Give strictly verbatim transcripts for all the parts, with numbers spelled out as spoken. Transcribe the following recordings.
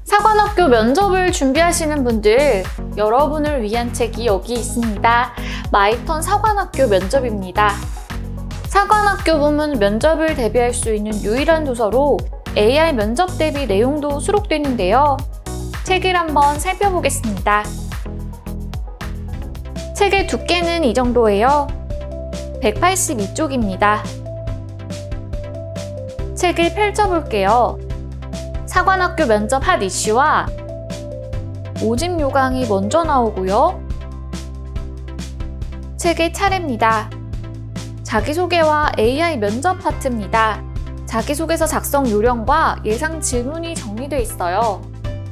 사관학교 면접을 준비하시는 분들, 여러분을 위한 책이 여기 있습니다. 마이턴 사관학교 면접입니다. 사관학교 부문 면접을 대비할 수 있는 유일한 도서로 에이아이 면접 대비 내용도 수록되는데요. 책을 한번 살펴보겠습니다. 책의 두께는 이 정도예요. 백팔십이 쪽입니다. 책을 펼쳐볼게요. 사관학교 면접 핫 이슈와 모집 요강이 먼저 나오고요. 책의 차례입니다. 자기소개와 에이아이 면접 파트입니다. 자기소개서 작성 요령과 예상 질문이 정리되어 있어요.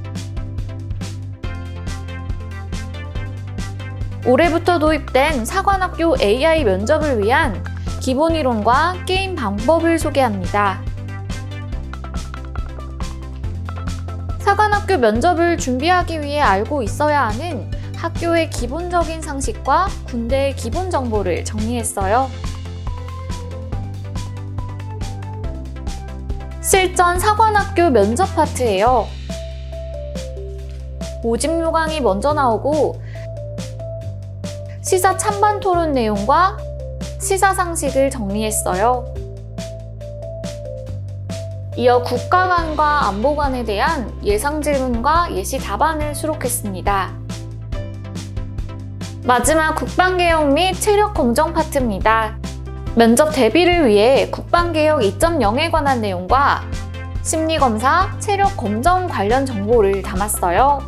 올해부터 도입된 사관학교 에이아이 면접을 위한 기본 이론과 게임 방법을 소개합니다. 사관학교 면접을 준비하기 위해 알고 있어야 하는 학교의 기본적인 상식과 군대의 기본 정보를 정리했어요. 실전 사관학교 면접 파트예요. 모집 요강이 먼저 나오고 시사 찬반 토론 내용과 시사 상식을 정리했어요. 이어 국가관과 안보관에 대한 예상 질문과 예시 답안을 수록했습니다. 마지막 국방개혁 및 체력 검정 파트입니다. 면접 대비를 위해 국방개혁 이 점 영에 관한 내용과 심리검사, 체력 검정 관련 정보를 담았어요.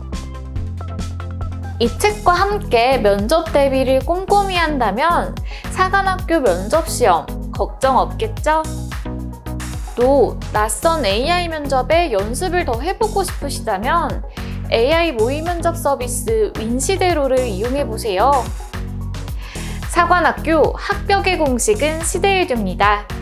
이 책과 함께 면접 대비를 꼼꼼히 한다면 사관학교 면접시험 걱정 없겠죠? 또 낯선 에이아이 면접에 연습을 더 해보고 싶으시다면 에이아이 모의 면접 서비스 윈시대로를 이용해보세요. 사관학교 합격의 공식은 시대일주입니다.